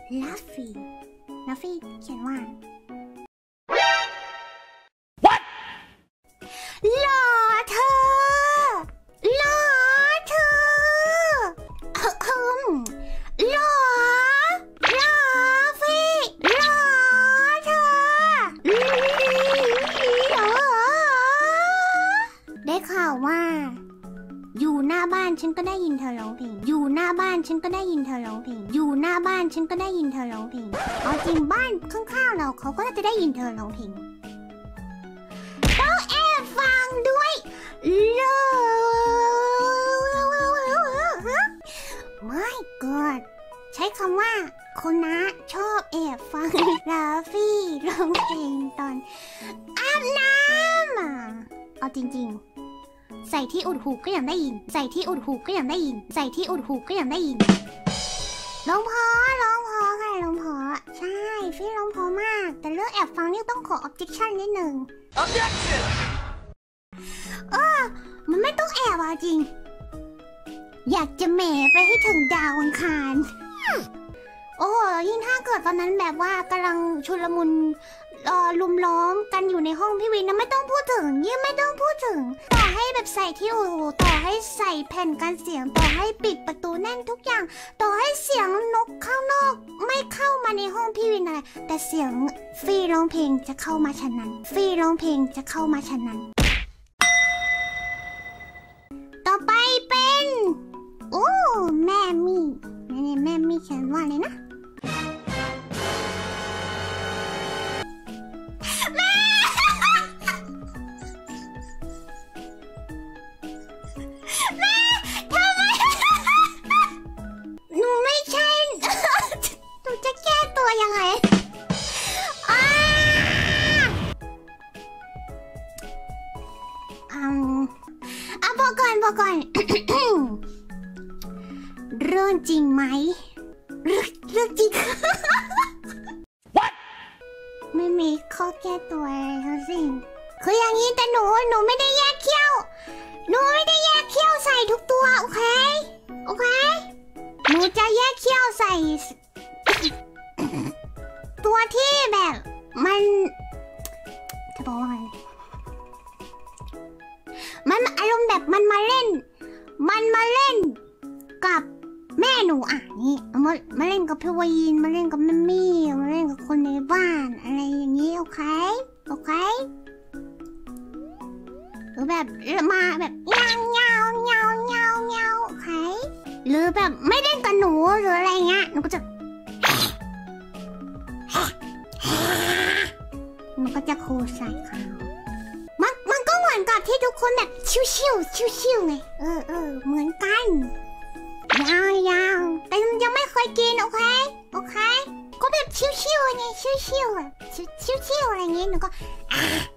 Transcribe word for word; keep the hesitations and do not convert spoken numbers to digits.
ลัฟฟี่ลัฟฟี่เขียนว่า What หล่อเธอหล่อเธอหล่อหล่อฟี่หล่อเธอได้ข่าวว่าอยู่หน้าบ้านฉันก็ได้ยินเธอร้องเพลงอยู่หน้าบ้านฉันก็ได้ยินเธอร้องเพลงอยู่หน้าบ้านฉันก็ได้ยินเธอร้องเพลงเอาจริงบ้านข้างๆเราเขาก็จะได้ยินเธอร้องเพลงต้องแอบฟังด้วยเลยไม่กอดใช้คำว่าคนนะชอบแอบฟังลาฟี่ร้องเพลงตอนอาบน้ำเอาจริงๆใส่ที่อุดหูก็ยังได้ยินใส่ที่อุดหูก็ยังได้ยินใส่ที่อุดหูก็ยังได้ยินร้องพอร้องพอค่ะร้องพอใช่ฟี่ร้องพอมากแต่เรื่องแอบฟังนี่ต้องขอ objection นิดนึง objection เออมันไม่ต้องแอบอ่ะจริงอยากจะแหมไปให้ถึงดาวอังคารโอ้ยิ่งถ้าเกิดตอนนั้นแบบว่ากำลังชุลมุนเอ่อลุมล้อมกันอยู่ในห้องพี่วินนะไม่ต้องพูดถึงยิ่งไม่ต้องพูดถึงต่อให้แบบใส่ที่หูต่อให้ใส่แผ่นกันเสียงต่อให้ปิดประตูแน่นทุกอย่างต่อให้เสียงนกข้างนอกไม่เข้ามาในห้องพี่วินอะไรแต่เสียงฟี่ร้องเพลงจะเข้ามาฉะนั้นฟี่ร้องเพลงจะเข้ามาฉะนั้นต่อไปเป็นโอ้แม่มี่นี่แม่มี่เขียนว่าอะไรนะแม่แม่ทำไมหนูไม่ใช่หนูจะแก้ตัวยังไงอ่าอืมอ่ะบอกก่อนบอกก่อน เรื่องจริงไหมเรื่องเรื่องจริง What ไม่มีข้อแก้ตัวอะไรทั้งสิ้นคืออย่างนี้แต่หนูหนูไม่ได้แยกเขี้ยวหนูไม่ได้แยกเขี้ยวใส่ทุกตัวโอเคโอเคหนูจะแยกเขี้ยวใส่ ตัวที่แบบมันจะบอกว่าไงมันอารมณ์แบบมันมาเล่นมันมาเล่นกับแม่หนูอ่ะนี่มามาเล่นกับพี่วีนมาเล่นกับแม่มี่มาเล่นกับคนในบ้านอะไรอย่างนี้โอเคโอเคหรือแบบมาแบบเงาเงาเงาเงาเงาโอเคหรือแบบไม่เล่นกับหนูหรืออะไรเงี้ยหนูก็จะหนูก็จะคูใส่เขามันมันก็เหมือนกับที่ทุกคนแบบชิวชิวชิวชิวไงเออเออเหมือนกันยาวยาวแต่ยังไม่เคยกินโอเคโอเคก็แบบชิวๆไงชิวๆอ่ะชิวๆอะไรเงี้ยหนูก็